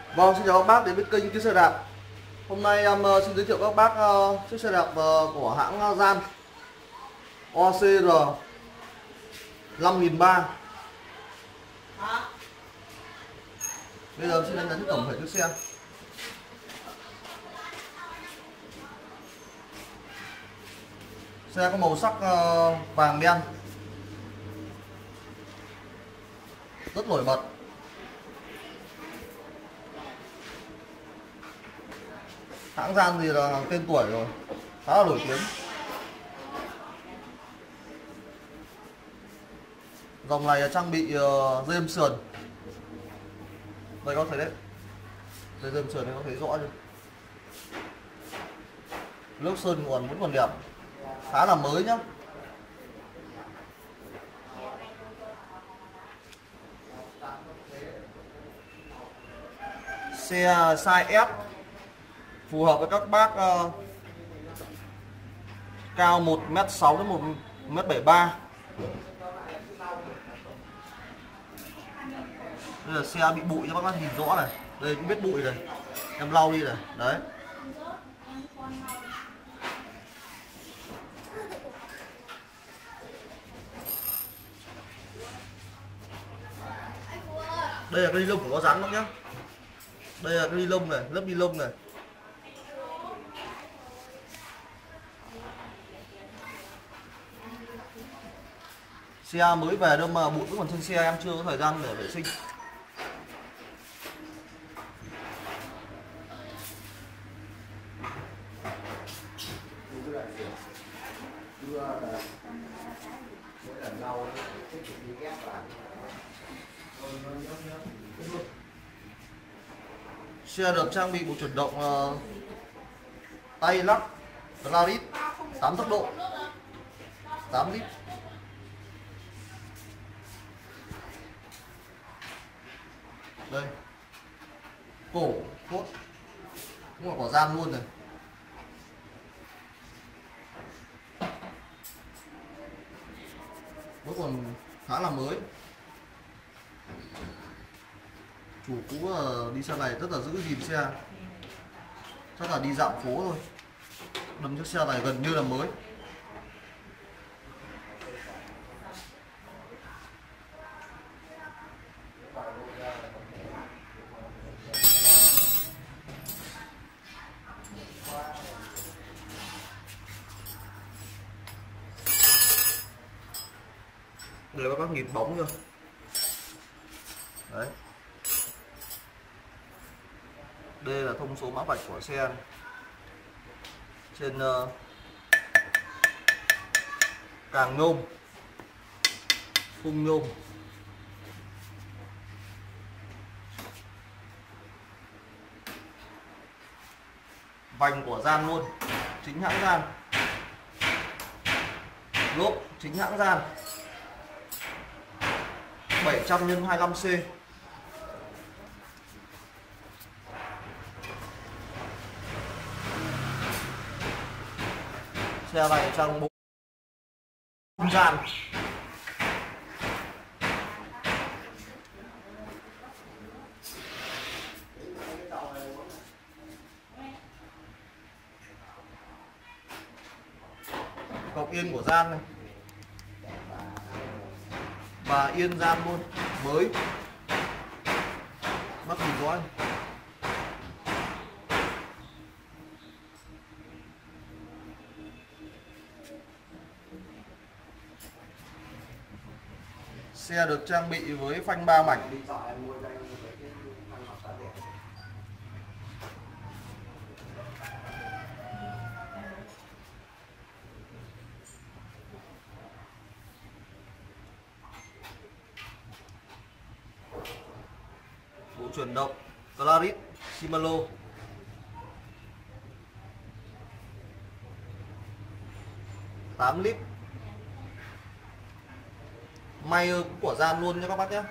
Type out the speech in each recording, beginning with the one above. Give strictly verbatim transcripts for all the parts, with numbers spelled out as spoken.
Vâng, xin chào các bác đến với kênh Chiếc Xe Đạp. Hôm nay em uh, xin giới thiệu các bác uh, chiếc xe đạp uh, của hãng uh, Gian o xê rờ năm nghìn ba trăm. Bây giờ em xin đánh giá tổng thể chiếc xe. Xe có màu sắc uh, vàng đen, rất nổi bật. Hãng Gian thì là tên tuổi rồi, khá là nổi tiếng. Dòng này trang bị uh, dây êm sườn. Đây có thấy đấy, dây êm sườn này có thấy rõ chưa? Lớp sơn còn vẫn còn đẹp, khá là mới nhá. Xe size S, phù hợp với các bác uh, cao một mét sáu đến một mét bảy mươi ba. Đây là xe bị bụi cho các bác nhìn rõ này. Đây cũng biết bụi này, em lau đi này. Đấy, đây là cái ni lông của nó rắn lắm nhá. Đây là cái ni lông này, lớp ni lông này. Xe mới về đâu mà bụi vẫn còn trên xe, em chưa có thời gian để vệ sinh. Xe được trang bị bộ chuyển động uh, tay lắc Glarus tám tốc độ, tám lít. Đây, cổ cốt cũng là của Gian luôn này. Vẫn còn khá là mới. Chủ cũ uh, đi xe này rất là giữ gìn xe, chắc là đi dạo phố thôi. Đâm chiếc xe này gần như là mới. Đây các bác nhìn bóng chưa? Đấy, đây là thông số mã vạch của xe này. Trên uh, càng nhôm, khung nhôm. Vành của Gian luôn, chính hãng Gian. Lốp chính hãng Gian, bảy trăm nhân hai mươi lăm C. Xe này trang bộ Gian. Cọc yên của Gian này, và yên Gian luôn, mới, mắt nhìn rõ. Xe được trang bị với phanh ba mảnh. Bộ chuyển động Glarus Shimano. tám lít. May của Gian luôn nha các bác nhé.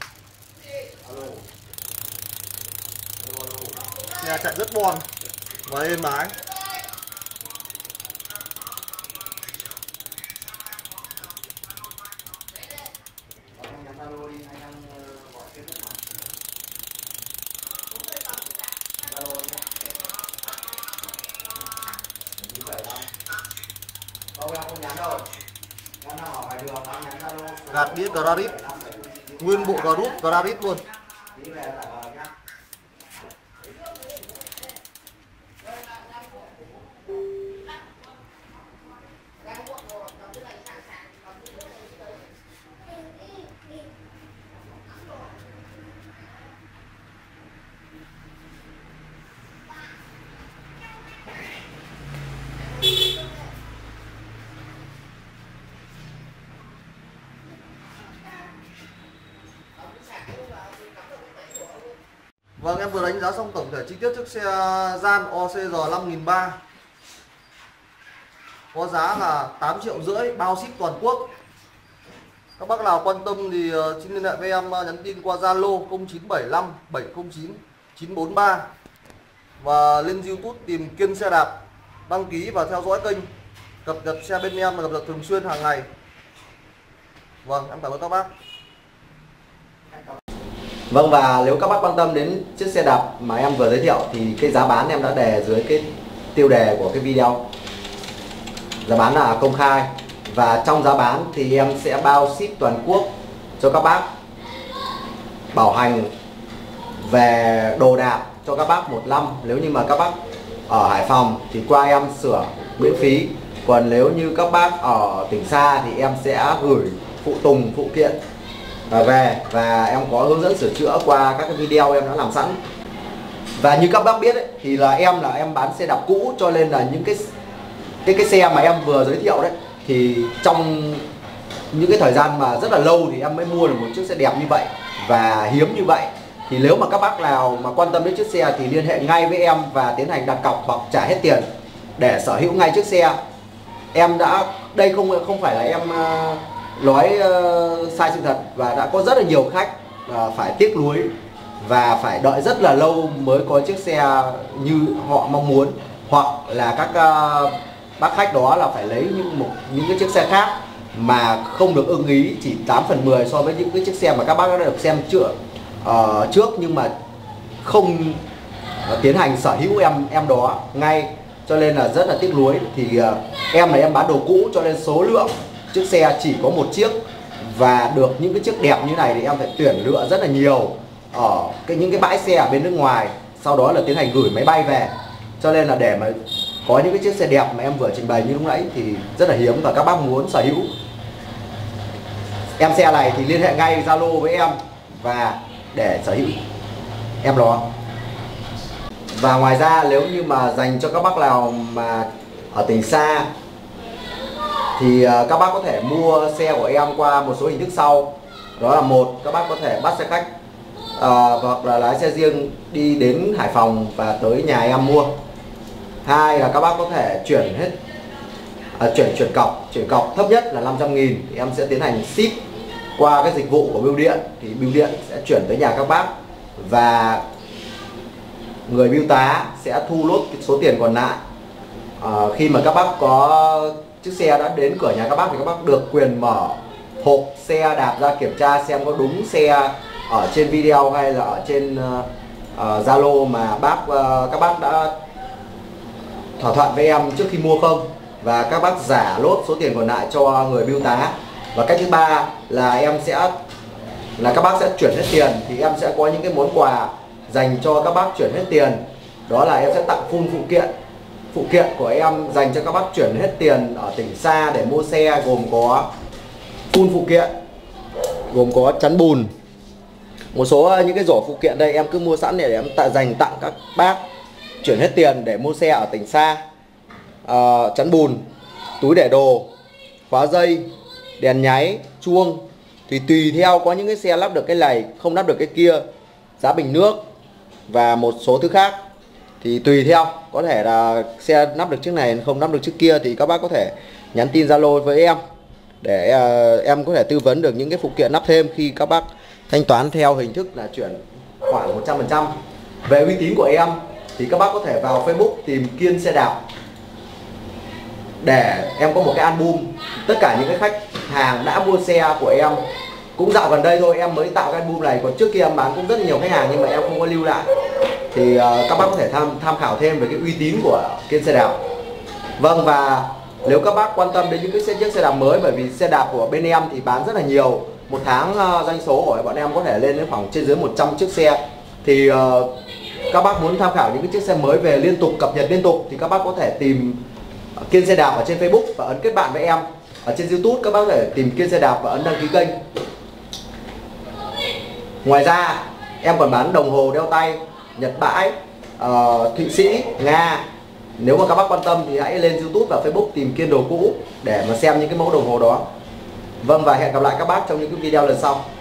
Xe chạy rất bon, và êm ái. Gạt đĩa Graris, nguyên bộ Garut Graris luôn. Vâng, em vừa đánh giá xong tổng thể chi tiết chiếc xe Gian o xê rờ năm nghìn ba trăm, có giá là tám triệu rưỡi, bao ship toàn quốc. Các bác nào quan tâm thì xin liên hệ với em, nhắn tin qua Zalo không chín bảy năm bảy không chín chín bốn ba và lên YouTube tìm Kiên Xe Đạp, đăng ký và theo dõi kênh, cập nhật xe bên em là cập nhật thường xuyên hàng ngày. Vâng, em cảm ơn các bác. Vâng, và nếu các bác quan tâm đến chiếc xe đạp mà em vừa giới thiệu thì cái giá bán em đã đề dưới cái tiêu đề của cái video. Giá bán là công khai, và trong giá bán thì em sẽ bao ship toàn quốc cho các bác, bảo hành về đồ đạc cho các bác một năm. Nếu như mà các bác ở Hải Phòng thì qua em sửa miễn phí, còn nếu như các bác ở tỉnh xa thì em sẽ gửi phụ tùng phụ kiện về, và em có hướng dẫn sửa chữa qua các cái video em đã làm sẵn. Và như các bác biết ấy, thì là em là em bán xe đạp cũ, cho nên là những cái cái cái xe mà em vừa giới thiệu đấy thì trong những cái thời gian mà rất là lâu thì em mới mua được một chiếc xe đẹp như vậy và hiếm như vậy. Thì nếu mà các bác nào mà quan tâm đến chiếc xe thì liên hệ ngay với em và tiến hành đặt cọc hoặc trả hết tiền để sở hữu ngay chiếc xe. Em đã, đây không không phải là em uh, nói uh, sai sự thật, và đã có rất là nhiều khách uh, phải tiếc nuối và phải đợi rất là lâu mới có chiếc xe như họ mong muốn, hoặc là các uh, bác khách đó là phải lấy những một những cái chiếc xe khác mà không được ưng ý, chỉ tám phần mười so với những cái chiếc xe mà các bác đã được xem chưa uh, trước, nhưng mà không uh, tiến hành sở hữu em em đó ngay, cho nên là rất là tiếc nuối. Thì uh, em là em bán đồ cũ, cho nên số lượng chiếc xe chỉ có một chiếc, và được những cái chiếc đẹp như này thì em phải tuyển lựa rất là nhiều ở cái những cái bãi xe ở bên nước ngoài, sau đó là tiến hành gửi máy bay về. Cho nên là để mà có những cái chiếc xe đẹp mà em vừa trình bày như lúc nãy thì rất là hiếm, và các bác muốn sở hữu em xe này thì liên hệ ngay Zalo với em và để sở hữu em đó. Và ngoài ra nếu như mà dành cho các bác nào mà ở tỉnh xa thì các bác có thể mua xe của em qua một số hình thức sau. Đó là một, các bác có thể bắt xe khách uh, hoặc là lái xe riêng đi đến Hải Phòng và tới nhà em mua. Hai là các bác có thể chuyển hết uh, chuyển chuyển cọc, chuyển cọc thấp nhất là năm trăm nghìn thì em sẽ tiến hành ship qua cái dịch vụ của bưu điện, thì bưu điện sẽ chuyển tới nhà các bác, và người bưu tá sẽ thu lốt cái số tiền còn lại. Uh, khi mà các bác có chiếc xe đã đến cửa nhà các bác thì các bác được quyền mở hộp xe đạp ra kiểm tra xem có đúng xe ở trên video hay là ở trên Zalo uh, uh, mà bác uh, các bác đã thỏa thuận với em trước khi mua không, và các bác giả lốt số tiền còn lại cho người bưu tá. Và cách thứ ba là em sẽ là các bác sẽ chuyển hết tiền, thì em sẽ có những cái món quà dành cho các bác chuyển hết tiền. Đó là em sẽ tặng full phụ kiện phụ kiện của em dành cho các bác chuyển hết tiền ở tỉnh xa để mua xe, gồm có full phụ kiện, gồm có chắn bùn, một số những cái rổ phụ kiện đây em cứ mua sẵn để em tạ dành tặng các bác chuyển hết tiền để mua xe ở tỉnh xa. À, chắn bùn, túi để đồ, khóa dây, đèn nháy, chuông, thì tùy theo, có những cái xe lắp được cái này, không lắp được cái kia, giá bình nước và một số thứ khác. Thì tùy theo, có thể là xe lắp được chiếc này không lắp được chiếc kia, thì các bác có thể nhắn tin Zalo với em để uh, em có thể tư vấn được những cái phụ kiện lắp thêm khi các bác thanh toán theo hình thức là chuyển khoản một trăm phần trăm. Về uy tín của em thì các bác có thể vào Facebook tìm Kiên xe đạp để em có một cái album tất cả những cái khách hàng đã mua xe của em. Cũng dạo gần đây thôi em mới tạo cái album này, còn trước kia em bán cũng rất nhiều khách hàng nhưng mà em không có lưu lại. Thì uh, các bác có thể tham tham khảo thêm về cái uy tín của Kiên xe đạp. Vâng, và nếu các bác quan tâm đến những cái xe, chiếc xe đạp mới, bởi vì xe đạp của bên em thì bán rất là nhiều, một tháng uh, doanh số của bọn em có thể lên đến khoảng trên dưới một trăm chiếc xe. Thì uh, các bác muốn tham khảo những cái chiếc xe mới về liên tục, cập nhật liên tục, thì các bác có thể tìm Kiên xe đạp ở trên Facebook và ấn kết bạn với em. Ở trên YouTube các bác có thể tìm Kiên xe đạp và ấn đăng ký kênh. Ngoài ra em còn bán đồng hồ đeo tay Nhật bãi, uh, Thụy Sĩ, Nga. Nếu mà các bác quan tâm thì hãy lên YouTube và Facebook tìm Kiên đồ cũ để mà xem những cái mẫu đồng hồ đó. Vâng, và hẹn gặp lại các bác trong những cái video lần sau.